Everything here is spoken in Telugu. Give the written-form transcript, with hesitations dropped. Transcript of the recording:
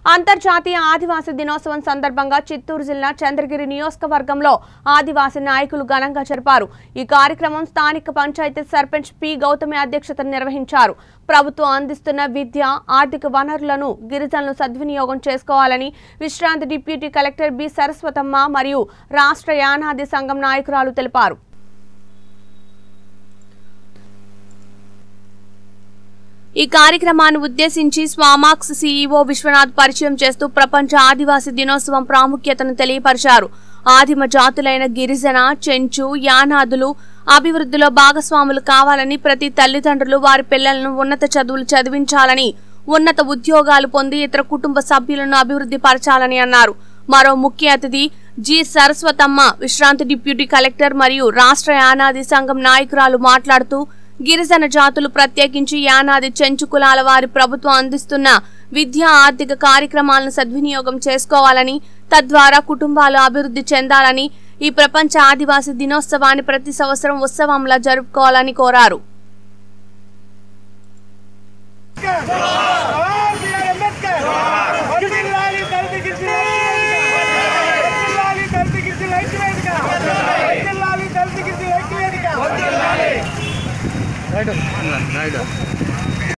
అంతర్జాతీయ ఆదివాసీ దినోత్సవం సందర్భంగా చిత్తూరు జిల్లా చంద్రగిరి నియోజకవర్గంలో ఆదివాసీ నాయకులు ఘనంగా జరిపారు। ఈ కార్యక్రమం స్థానిక పంచాయతీ సర్పంచ్ పి గౌతమి అధ్యక్షతన నిర్వహించారు। ప్రభుత్వం అందిస్తున్న విద్య, ఆర్థిక వనరులను గిరిజనులు సద్వినియోగం చేసుకోవాలని విశ్రాంతి డిప్యూటీ కలెక్టర్ బి సరస్వతమ్మ మరియు రాష్ట్ర యానాది సంఘం నాయకురాలు తెలిపారు। ఈ కార్యక్రమాన్ని ఉద్దేశించి స్వామాక్స్ సీఈఓ విశ్వనాథ్ పరిచయం చేస్తూ ప్రపంచ ఆదివాసీ దినోత్సవం ప్రాముఖ్యతను తెలియపరిచారు। ఆదిమ జాతులైన గిరిజన, చెంచు, యానాదులు అభివృద్ధిలో భాగస్వాములు కావాలని, ప్రతి తల్లిదండ్రులు వారి పిల్లలను ఉన్నత చదువులు చదివించాలని, ఉన్నత ఉద్యోగాలు పొంది ఇతర కుటుంబ సభ్యులను అభివృద్ధి పరచాలని అన్నారు। మరో ముఖ్య అతిథి జి సరస్వతమ్మ విశ్రాంతి డిప్యూటీ కలెక్టర్ మరియు రాష్ట్ర యానాది సంఘం నాయకురాలు మాట్లాడుతూ గిరిజన జాతులు ప్రత్యేకించి యానాది చెంచు కులాల వారి ప్రభుత్వం అందిస్తున్న విద్యా, ఆర్థిక కార్యక్రమాలను సద్వినియోగం చేసుకోవాలని, తద్వారా కుటుంబాలు అభివృద్ధి చెందాలని, ఈ ప్రపంచ ఆదివాసీ దినోత్సవాన్ని ప్రతి సంవత్సరం ఉత్సవంలా జరుపుకోవాలని కోరారు। Right.